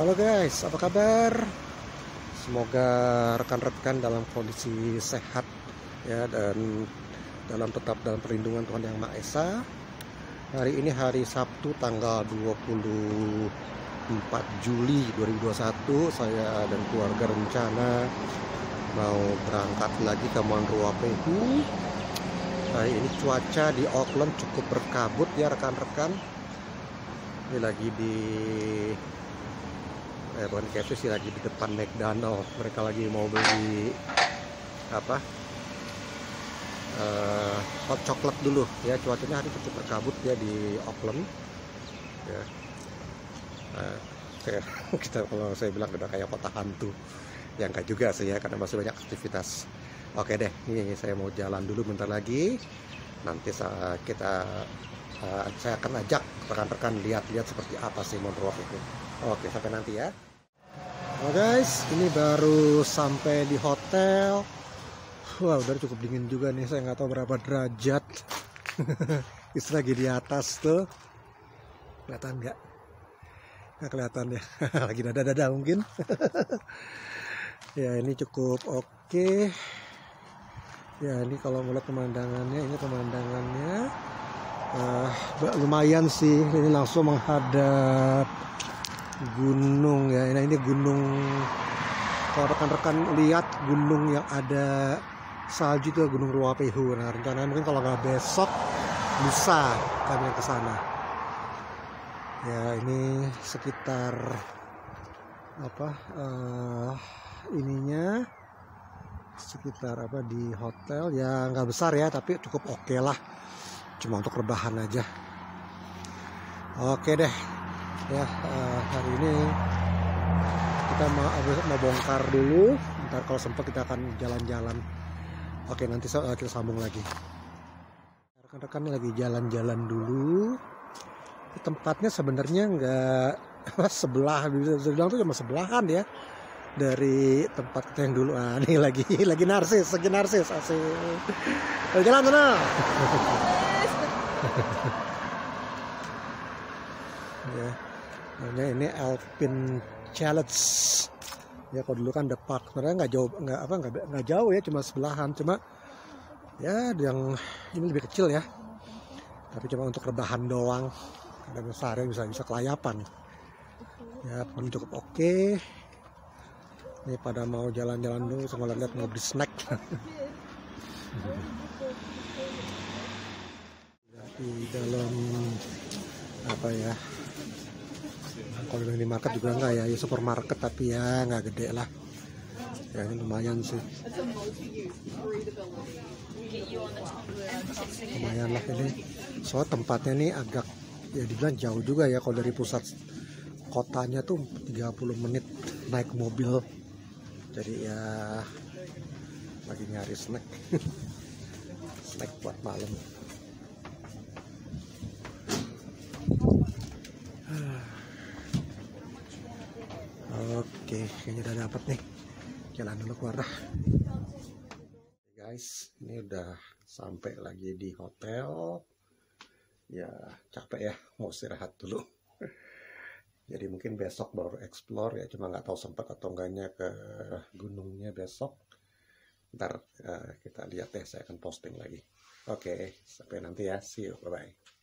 Halo guys, apa kabar? Semoga rekan-rekan dalam kondisi sehat ya, dan tetap dalam perlindungan Tuhan Yang Maha Esa. Hari ini hari Sabtu tanggal 24 Juli 2021. Saya dan keluarga rencana mau berangkat lagi ke Monroe Pehu. Hari ini cuaca di Auckland cukup berkabut ya rekan-rekan. Ini lagi di bukan KFC sih, lagi di depan McDonald. Mereka lagi mau beli hot chocolate dulu ya. Cuacanya hari cukup berkabut ya di Auckland ya. Kita kalau saya bilang udah kayak kota hantu, ya enggak juga sih ya, karena masih banyak aktivitas. Oke deh, ini saya mau jalan dulu bentar lagi. Nanti saya akan ajak rekan-rekan lihat-lihat seperti apa sih Monroe itu. Oke, sampai nanti ya. Oh guys, ini baru sampai di hotel. Wah, udah cukup dingin juga nih. Saya nggak tahu berapa derajat. Istri lagi di atas tuh. Kelihatan nggak? Nggak kelihatan ya. Lagi dada-dada mungkin. Ya, ini cukup oke. Ya, ini kalau melihat pemandangannya, ini pemandangannya lumayan sih. Ini langsung menghadap gunung ya. Ini gunung, kalau rekan-rekan lihat gunung yang ada salju itu Gunung Ruapehu. Nah, rencananya mungkin kalau nggak besok, lusa kami ke sana. Ya, ini sekitar ininya sekitar di hotel ya, nggak besar ya, tapi cukup oke lah, cuma untuk rebahan aja. Oke deh ya, hari ini kita mau bongkar dulu. Ntar kalau sempat kita akan jalan-jalan. Oke, nanti kita sambung lagi. Rekan-rekan lagi jalan-jalan dulu. Tempatnya sebenarnya nggak sebelah, bisa bilang tuh cuma sebelahan ya dari tempat kita yang dulu. Ini lagi narsis asik. Jalan sana. Ya. Namanya ini Alpine Challenge ya. Kalau dulu kan The Park, sebenarnya nggak jauh ya, cuma sebelahan, cuma ya yang ini lebih kecil ya, tapi cuma untuk rebahan doang. Ada besar ya, bisa kelayapan ya. Pun cukup oke. Ini pada mau jalan-jalan dulu, sama lihat mau beli snack. Di dalam kalau di market juga enggak ya, supermarket, tapi ya nggak gede lah ya. Ini lumayan sih, lumayan lah ini. Soal tempatnya nih agak ya dibilang jauh juga ya, kalau dari pusat kotanya tuh 30 menit naik mobil. Jadi ya lagi nyari snack snack buat malam. Oke, kayaknya udah dapet nih. Jalan dulu keluar dah. Guys, ini udah sampai lagi di hotel. Ya capek ya, mau istirahat dulu. Jadi mungkin besok baru explore ya, cuma nggak tahu sempat atau enggaknya ke gunungnya besok. Ntar kita lihat deh, saya akan posting lagi. Oke, sampai nanti ya, see you, bye bye.